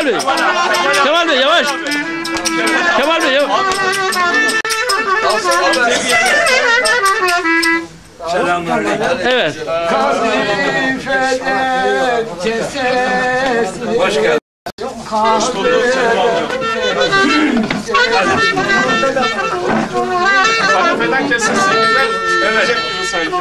Kemal Bey. Kemal Bey yavaş. Kemal Bey yavaş. Evet. Hoş geldin. Hoş bulduk. Kanepeden kesilsin güzel. Evet. Sanki.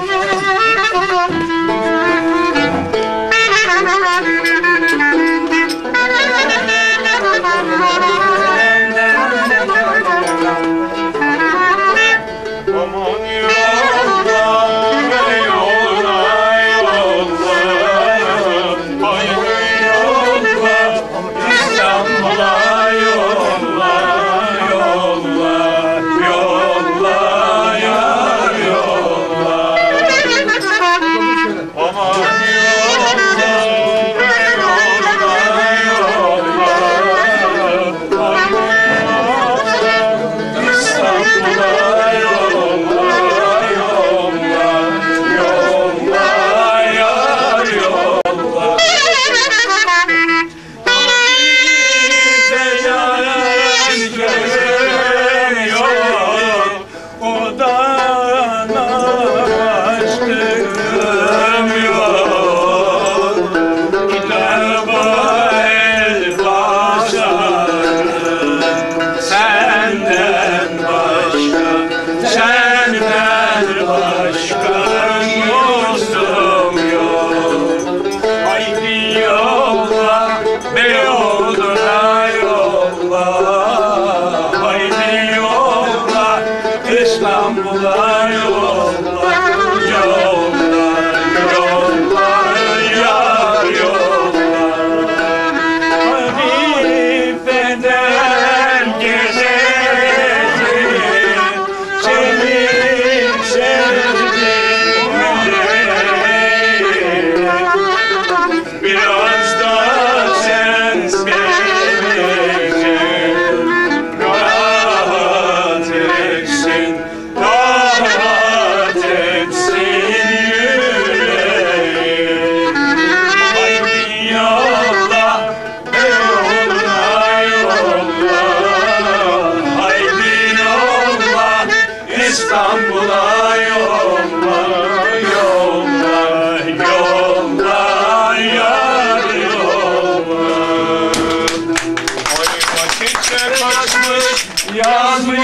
Yaz mı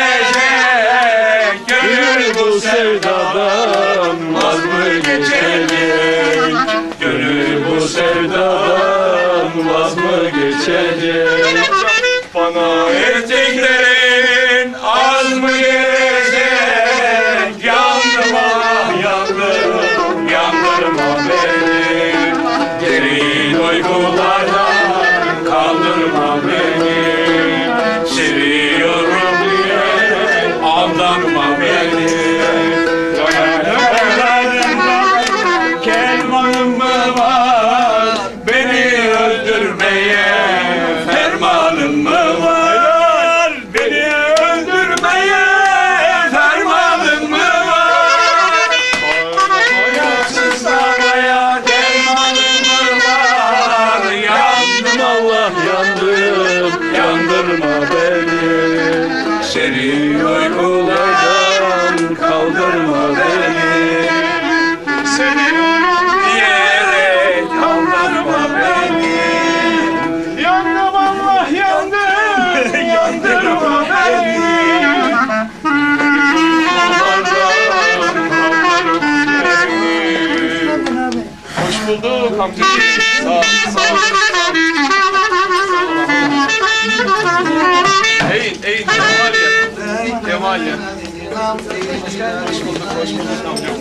gelecek, gönül bu sevdadan vaz mı geçecek? Gönül bu sevdadan vaz mı geçecek? Bana ettiklerin az mı gelecek? Yandım ah yandım, yandırma beni. Derin uykulardan kaldırma beni. Seviyorum diye aldanma beni. Dönerlerinde kervanım mı var? Beni öldürmeye fermanım mı var? Beni öldürmeye fermanım mı var? Oyasız havaya dermanım mı var? Yandım Allah yandım, yandırma beni. Senin uykulardan kaldırma beni. Seni diyerek kaldırma beni. Yandım Allah yandım, yandırma beni. Hoş bulduk amcacığım. Sağ ol, sağ ol. Eğin, Kemal ya. Hoş bulduk amcacığım.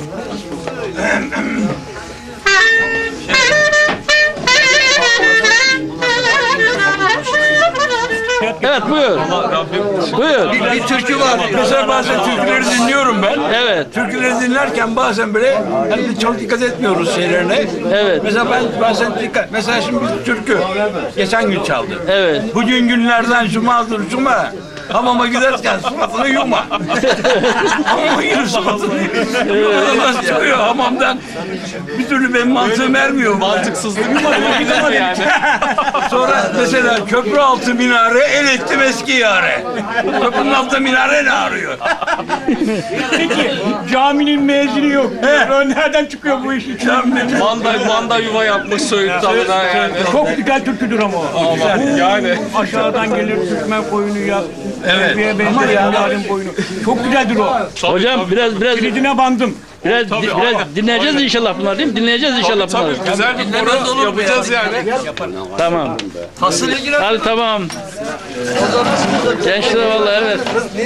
Evet buyur. Buyur. Bir türkü var. Mesela bazen türküleri dinliyorum ben. Evet. Türküleri dinlerken bazen böyle hani çok dikkat etmiyoruz şeylerine. Evet. Mesela ben bazen dikkat. Mesela şimdi bir türkü geçen gün çaldı. Evet. Bugün günlerden cumadır cuma. Hamama giderken suratını yuma. Hamama girer suratını yuma. Nasıl çıkıyor hamamdan? Bir türlü benim mantığım ermiyor. Mantıksızlık mı? Yani. Sonra Mesela köprü altı minare el ettim eski yare. Köprünün altı minare ne arıyor? Peki caminin mezini yok. Nereden çıkıyor bu iş için? Manda yuva yapmış Söğüt dalına yani. Çok güzel türküdür ama o. Güzel. Yani. Aşağıdan gelir Türkmen koyunu ya. Evet. Türkiye'ye benzer yağların koyunu. Çok güzeldir o. Hocam biraz Kilidine bandım. biraz dinleyeceğiz inşallah bunlar değil mi? Dinleyeceğiz inşallah bunları. Güzel bir koro yapacağız yani. Tamam. Hadi tamam. Gençler vallahi evet.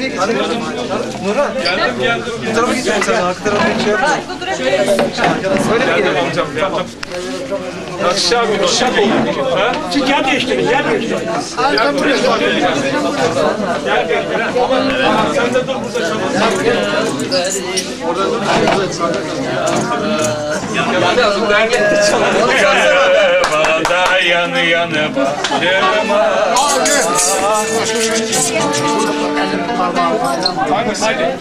Geldim amcam geldim. Aşağı bir şak oldu. Ha? Siz yer değiştirin, yer değiştirin. Gel buraya bak. Gel gel. Sen de dur burada çalın. Bana yanı yanı başıma. Hangisi?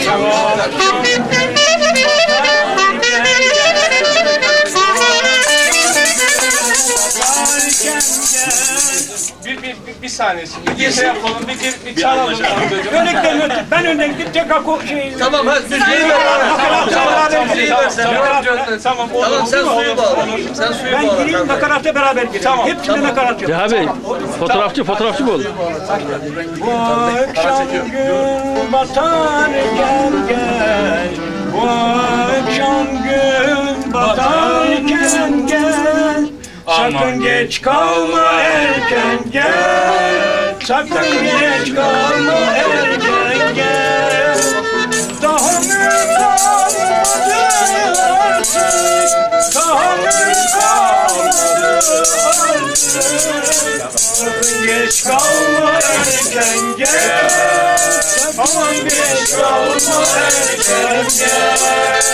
Bir saniyesi. Bir şey yapalım, bir çalalım. Ben önden gidip tekrar şey... Tamam hadi müziği ver bana. Müziği ver sen. Tamam, Tamam sen suyu bağla. Sen suyu Ben bağla. gireyim nakaratla beraber girelim. Tamam. Hepsinde nakarat yok. Ya abi fotoğrafçı mı oldu? Bu akşam gün batar gel gel. Bu akşam gün batarken gel. Sakın geç kalma erken gel. Sakın geç kalma erken gel. Daha mı kalmadı artık? Daha mı kalmadı artık? Sakın geç kalma erken gel. Sakın geç kalma erken gel.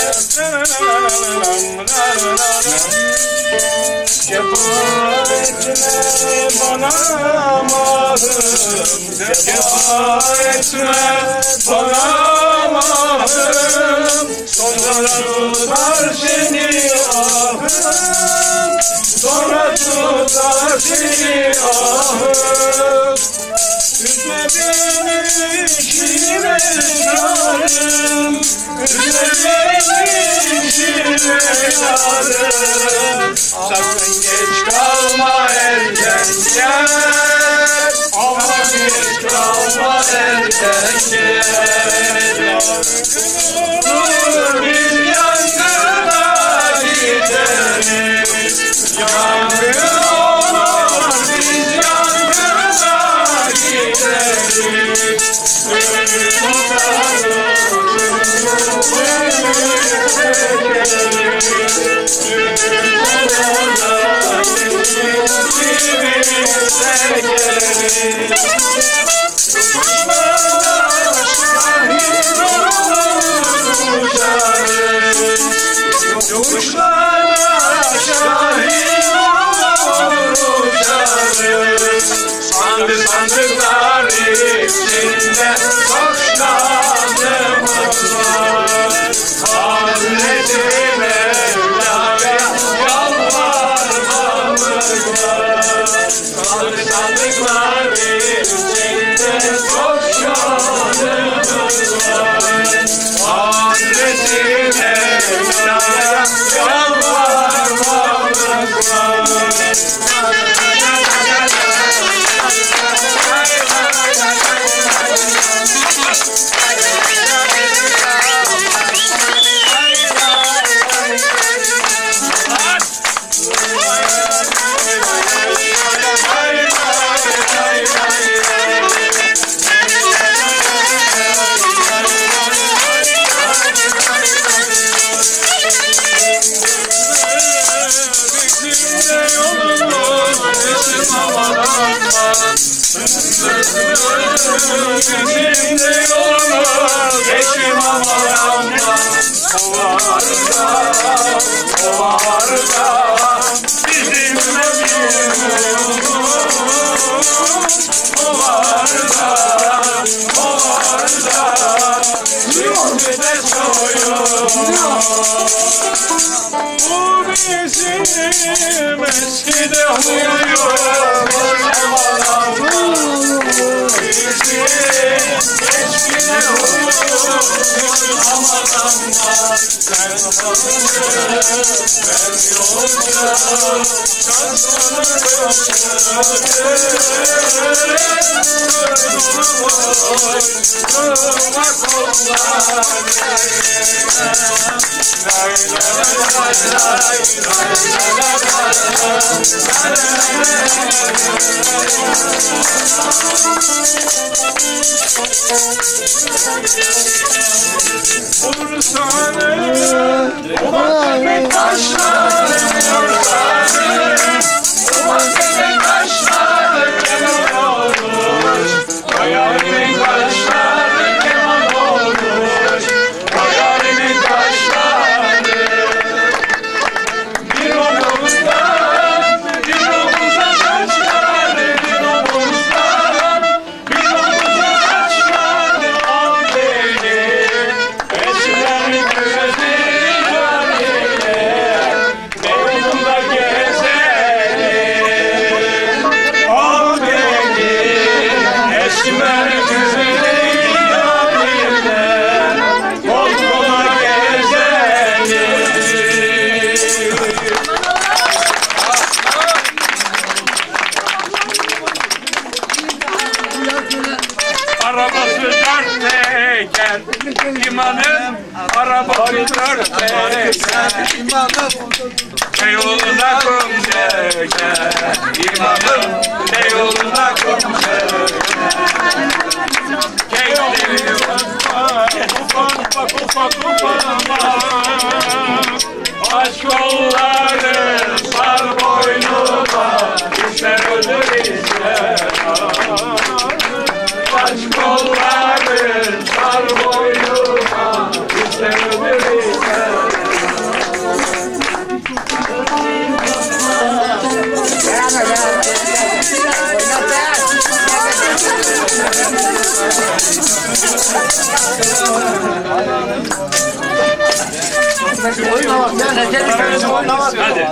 Cefa etme bana mahım, cefa etme bana mahım. Sonra tutar seni ahım, sonra tutar seni ahım. Üzme beni işime yarım, üzme beni işime yarım. Sakın geç kalma erken gel, aman geç kalma erken gel. Dur biz yangına gideriz, yangın olur biz yangına gideriz. Yokuşlara şahit olacağız. Sandıklar içinde başkanımız var. Hazreti Mevla'ya yalvarmamız var. Sandıklar içinde başkanımız var. Hazreti Mevla'ya yalvarmamız var. Bizimle yolumuz eşim amaramdan. O varda bizimle yolumuz. O varda bizimle soyumuz. Bu bizim eskide huyumuz. Arabası dört teker, imanım arabası dört teker, yolunda kum çeker, imanım yolunda kum çeker. Kendini ufak aşk kolları sar boynuma, ister öldür ister aşk kolları sar boynuma, ister öldür ister. Hadi.